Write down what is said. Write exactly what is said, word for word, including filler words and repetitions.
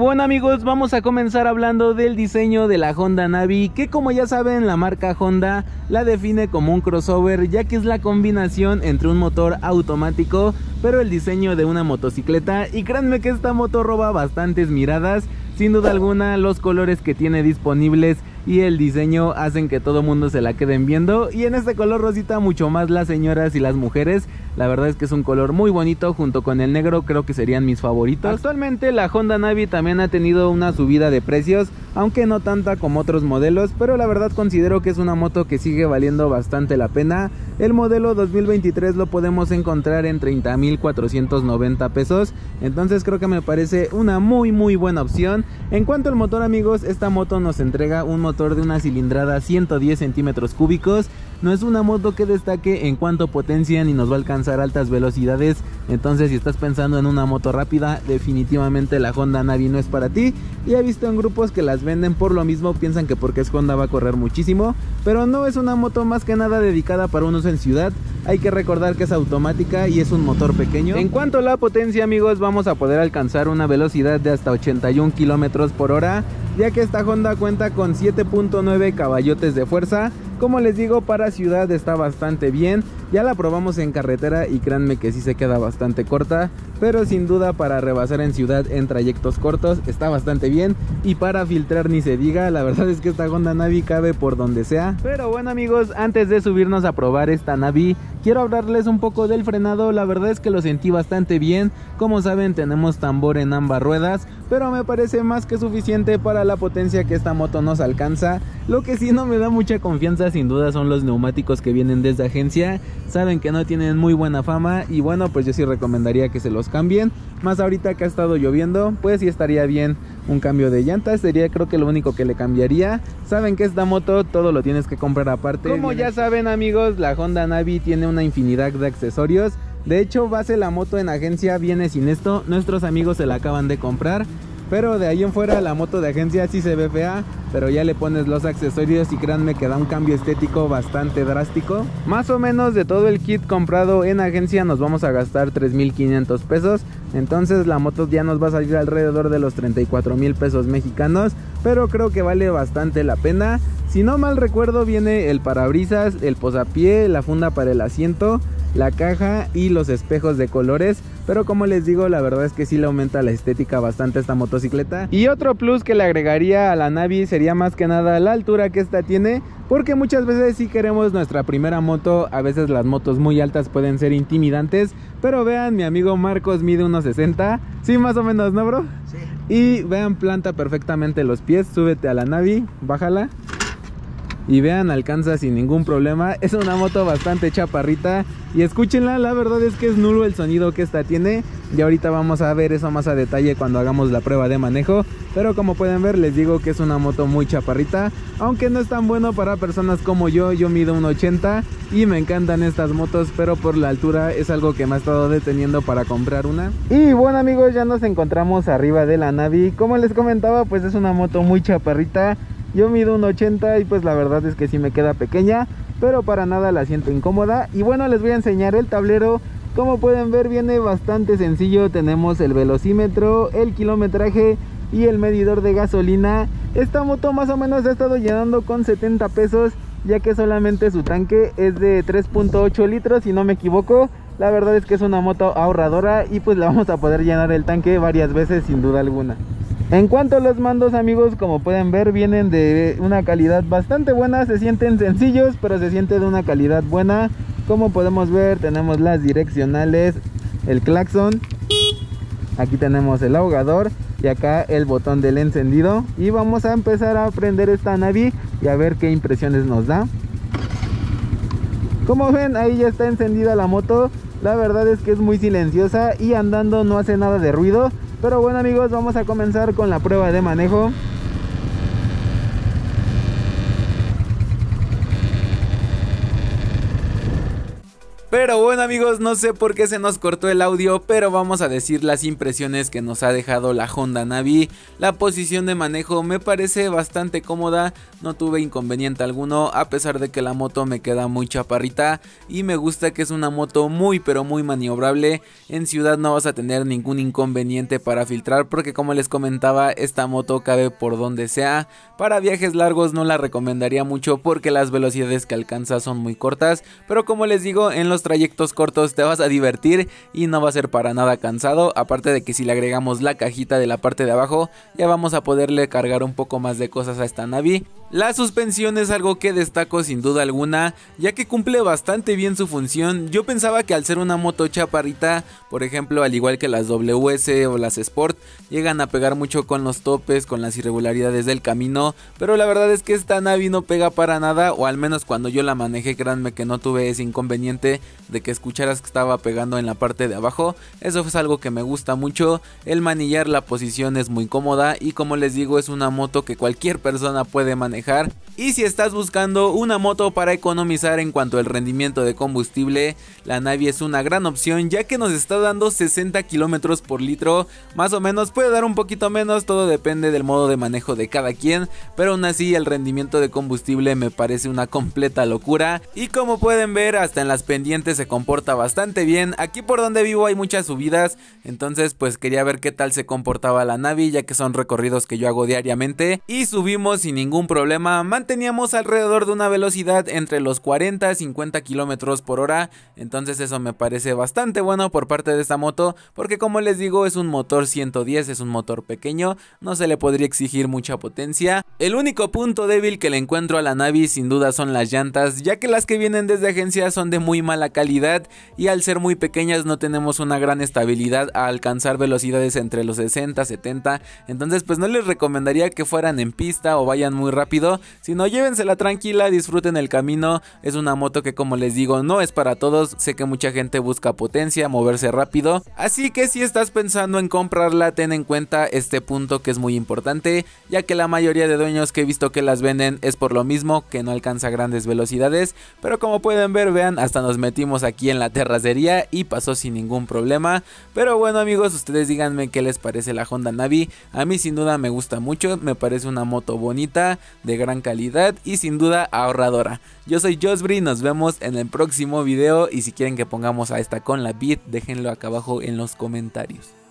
bueno amigos, vamos a comenzar hablando del diseño de la Honda Navi, que como ya saben la marca Honda la define como un crossover, ya que es la combinación entre un motor automático pero el diseño de una motocicleta. Y créanme que esta moto roba bastantes miradas, sin duda alguna los colores que tiene disponibles y el diseño hacen que todo mundo se la queden viendo, y en este color rosita mucho más las señoras y las mujeres. La verdad es que es un color muy bonito, junto con el negro creo que serían mis favoritos. Actualmente la Honda Navi también ha tenido una subida de precios, aunque no tanta como otros modelos, pero la verdad considero que es una moto que sigue valiendo bastante la pena. El modelo dos mil veintitrés lo podemos encontrar en treinta mil cuatrocientos noventa pesos, entonces creo que me parece una muy muy buena opción. En cuanto al motor amigos, esta moto nos entrega un motor de una cilindrada ciento diez centímetros cúbicos. No es una moto que destaque en cuanto a potencia ni nos va a alcanzar altas velocidades, entonces si estás pensando en una moto rápida, definitivamente la Honda Navi no es para ti. Y he visto en grupos que las venden por lo mismo, piensan que porque es Honda va a correr muchísimo, pero no, es una moto más que nada dedicada para un uso en ciudad. Hay que recordar que es automática y es un motor pequeño. En cuanto a la potencia amigos, vamos a poder alcanzar una velocidad de hasta ochenta y un kilómetros por hora, ya que esta Honda cuenta con siete punto nueve caballotes de fuerza. Como les digo, para ciudad está bastante bien. Ya la probamos en carretera y créanme que sí se queda bastante corta, pero sin duda para rebasar en ciudad en trayectos cortos está bastante bien, y para filtrar ni se diga. La verdad es que esta Honda Navi cabe por donde sea. Pero bueno amigos, antes de subirnos a probar esta Navi, quiero hablarles un poco del frenado. La verdad es que lo sentí bastante bien. Como saben, tenemos tambor en ambas ruedas, pero me parece más que suficiente para la potencia que esta moto nos alcanza. Lo que sí no me da mucha confianza sin duda son los neumáticos que vienen desde agencia. Saben que no tienen muy buena fama y bueno, pues yo sí recomendaría que se los cambien. Más ahorita que ha estado lloviendo, pues sí estaría bien un cambio de llantas. Sería creo que lo único que le cambiaría. Saben que esta moto todo lo tienes que comprar aparte. Como ya saben amigos, la Honda Navi tiene una infinidad de accesorios. De hecho, base la moto en agencia viene sin esto. Nuestros amigos se la acaban de comprar, pero de ahí en fuera la moto de agencia sí se ve fea, pero ya le pones los accesorios y créanme que da un cambio estético bastante drástico. Más o menos de todo el kit comprado en agencia nos vamos a gastar tres mil quinientos pesos, entonces la moto ya nos va a salir alrededor de los treinta y cuatro mil pesos mexicanos, pero creo que vale bastante la pena. Si no mal recuerdo viene el parabrisas, el posapié, la funda para el asiento, la caja y los espejos de colores, pero como les digo, la verdad es que sí le aumenta la estética bastante a esta motocicleta. Y otro plus que le agregaría a la Navi sería más que nada la altura que esta tiene, porque muchas veces si queremos nuestra primera moto, a veces las motos muy altas pueden ser intimidantes, pero vean, mi amigo Marcos mide uno sesenta, sí, más o menos, ¿no, bro? Sí. Y vean, planta perfectamente los pies. Súbete a la Navi, bájala y vean, alcanza sin ningún problema. Es una moto bastante chaparrita y escúchenla, la verdad es que es nulo el sonido que esta tiene. Y ahorita vamos a ver eso más a detalle cuando hagamos la prueba de manejo, pero como pueden ver les digo que es una moto muy chaparrita, aunque no es tan bueno para personas como yo. Yo mido uno ochenta y me encantan estas motos, pero por la altura es algo que me ha estado deteniendo para comprar una. Y bueno amigos, ya nos encontramos arriba de la Navi. Como les comentaba, pues es una moto muy chaparrita. Yo mido uno ochenta y pues la verdad es que sí me queda pequeña, pero para nada la siento incómoda. Y bueno, les voy a enseñar el tablero. Como pueden ver viene bastante sencillo. Tenemos el velocímetro, el kilometraje y el medidor de gasolina. Esta moto más o menos ha estado llenando con setenta pesos, ya que solamente su tanque es de tres punto ocho litros si no me equivoco. La verdad es que es una moto ahorradora y pues la vamos a poder llenar el tanque varias veces sin duda alguna. En cuanto a los mandos amigos, como pueden ver vienen de una calidad bastante buena. Se sienten sencillos pero se siente de una calidad buena. Como podemos ver tenemos las direccionales, el claxon, aquí tenemos el ahogador y acá el botón del encendido. Y vamos a empezar a prender esta Navi y a ver qué impresiones nos da. Como ven, ahí ya está encendida la moto. La verdad es que es muy silenciosa y andando no hace nada de ruido. Pero bueno amigos, vamos a comenzar con la prueba de manejo. Pero bueno amigos, no sé por qué se nos cortó el audio, pero vamos a decir las impresiones que nos ha dejado la Honda Navi. La posición de manejo me parece bastante cómoda, no tuve inconveniente alguno a pesar de que la moto me queda muy chaparrita y me gusta que es una moto muy pero muy maniobrable. En ciudad no vas a tener ningún inconveniente para filtrar porque como les comentaba, esta moto cabe por donde sea. Para viajes largos no la recomendaría mucho porque las velocidades que alcanza son muy cortas, pero como les digo, en los trayectos cortos te vas a divertir y no va a ser para nada cansado, aparte de que si le agregamos la cajita de la parte de abajo ya vamos a poderle cargar un poco más de cosas a esta Navi. La suspensión es algo que destaco sin duda alguna, ya que cumple bastante bien su función. Yo pensaba que al ser una moto chaparrita, por ejemplo al igual que las W S o las Sport, llegan a pegar mucho con los topes, con las irregularidades del camino, pero la verdad es que esta Navi no pega para nada, o al menos cuando yo la manejé, créanme que no tuve ese inconveniente de que escucharas que estaba pegando en la parte de abajo. Eso es algo que me gusta mucho. El manillar, la posición es muy cómoda y como les digo, es una moto que cualquier persona puede manejar. Y si estás buscando una moto para economizar en cuanto al rendimiento de combustible, la Navi es una gran opción, ya que nos está dando sesenta kilómetros por litro, más o menos, puede dar un poquito menos, todo depende del modo de manejo de cada quien, pero aún así el rendimiento de combustible me parece una completa locura. Y como pueden ver, hasta en las pendientes se comporta bastante bien. Aquí por donde vivo hay muchas subidas, entonces pues quería ver qué tal se comportaba la Navi, ya que son recorridos que yo hago diariamente, y subimos sin ningún problema. Manteníamos alrededor de una velocidad entre los cuarenta y cincuenta kilómetros por hora, entonces eso me parece bastante bueno por parte de esta moto, porque como les digo, es un motor ciento diez, es un motor pequeño, no se le podría exigir mucha potencia. El único punto débil que le encuentro a la Navi sin duda son las llantas, ya que las que vienen desde agencia son de muy mala calidad y al ser muy pequeñas no tenemos una gran estabilidad a alcanzar velocidades entre los sesenta, setenta, entonces pues no les recomendaría que fueran en pista o vayan muy rápido. Si no, llévensela tranquila, disfruten el camino. Es una moto que como les digo no es para todos, sé que mucha gente busca potencia, moverse rápido, así que si estás pensando en comprarla, ten en cuenta este punto que es muy importante, ya que la mayoría de dueños que he visto que las venden es por lo mismo, que no alcanza grandes velocidades, pero como pueden ver, vean, hasta nos metimos aquí en la terracería y pasó sin ningún problema. Pero bueno amigos, ustedes díganme qué les parece la Honda Navi. A mí sin duda me gusta mucho, me parece una moto bonita, de gran calidad y sin duda ahorradora. Yo soy Josbri, nos vemos en el próximo video y si quieren que pongamos a esta con la Beat, déjenlo acá abajo en los comentarios.